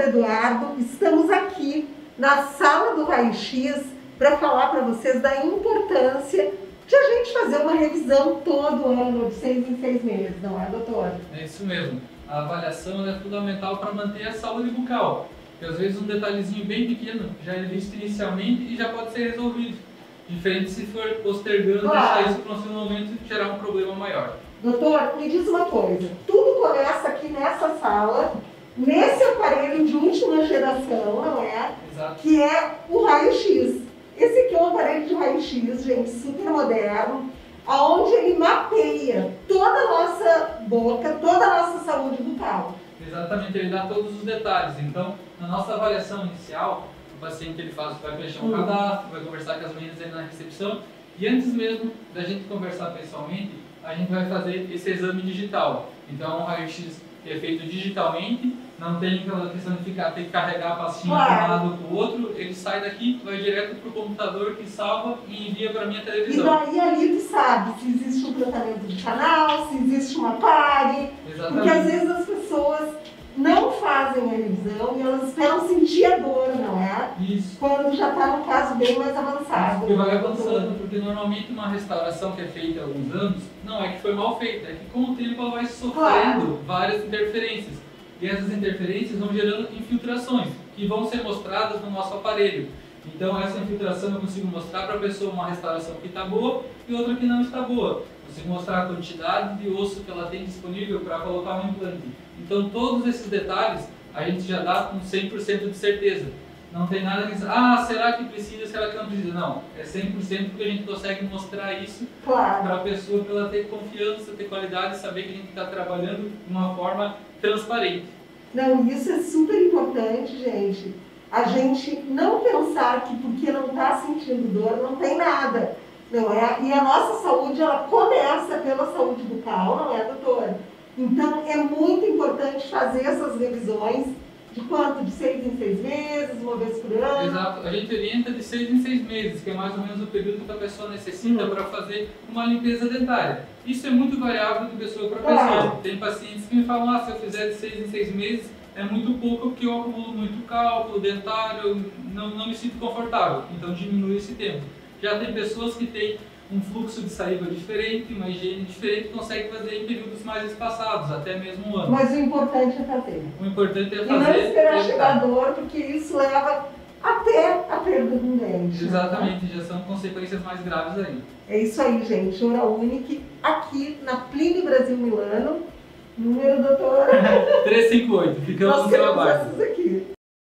Eduardo, estamos aqui na sala do raio-x para falar para vocês da importância de a gente fazer uma revisão todo ano, de 6 em 6 meses, não é, doutor? É isso mesmo. A avaliação é fundamental para manter a saúde bucal, porque às vezes um detalhezinho bem pequeno já é visto inicialmente e já pode ser resolvido. Diferente se for postergando, claro, deixar isso para um segundo momento e gerar um problema maior. Doutor, me diz uma coisa, tudo começa aqui nessa sala, nesse aparelho de última geração, não é? Exato. Que é o raio-x. Esse aqui é um aparelho de raio-x, gente, super moderno, onde ele mapeia toda a nossa boca, toda a nossa saúde bucal. Exatamente, ele dá todos os detalhes. Então, na nossa avaliação inicial, o paciente vai preencher um cadastro, vai conversar com as meninas aí na recepção, e antes mesmo da gente conversar pessoalmente, a gente vai fazer esse exame digital. Então, é um raio-x que é feito digitalmente, não tem aquela questão de ter que carregar a pastinha de um lado para o outro, ele sai daqui, vai direto para o computador que salva e envia para a minha televisão. E daí ali tu sabe se existe um tratamento de canal, se existe uma pare. Exatamente. Porque às vezes as pessoas não fazem a revisão e elas esperam sentir a dor, não é? Isso. Quando já está num caso bem mais avançado. Porque vai avançando, porque normalmente uma restauração que é feita há alguns anos, não é que foi mal feita, é que com o tempo ela vai sofrendo várias interferências. E essas interferências vão gerando infiltrações, que vão ser mostradas no nosso aparelho. Então essa infiltração eu consigo mostrar para a pessoa uma restauração que está boa e outra que não está boa. Consigo mostrar a quantidade de osso que ela tem disponível para colocar um implante. Então todos esses detalhes a gente já dá com 100% de certeza. Não tem nada que dizer, será que precisa, será que não precisa? Não, é 100% porque a gente consegue mostrar isso para a pessoa, para ela ter confiança, ter qualidade, saber que a gente está trabalhando de uma forma transparente. Não, isso é super importante, gente. A gente não pensar que porque não está sentindo dor não tem nada, não é? E a nossa saúde, ela começa pela saúde bucal, não é, doutor? Então é muito importante fazer essas revisões de quanto? De 6 em 6 meses, uma vez por ano? Exato, a gente orienta de 6 em 6 meses, que é mais ou menos o período que a pessoa necessita para fazer uma limpeza dentária. Isso é muito variável de pessoa para pessoa. Tem pacientes que me falam, se eu fizer de 6 em 6 meses, é muito pouco porque eu acumulo muito cálculo dentário, não me sinto confortável, então diminui esse tempo. Já tem pessoas que têm um fluxo de saliva diferente, uma higiene diferente, consegue fazer em períodos mais espaçados, até mesmo um ano. Mas o importante é fazer. O importante é fazer. E não esperar chegar a dor, porque isso leva até a perda de um dente. Exatamente, já são consequências mais graves aí. É isso aí, gente. Oral Unique, aqui na Plínio Brasil Milano, número, doutor? 358, ficamos no seu aguardo.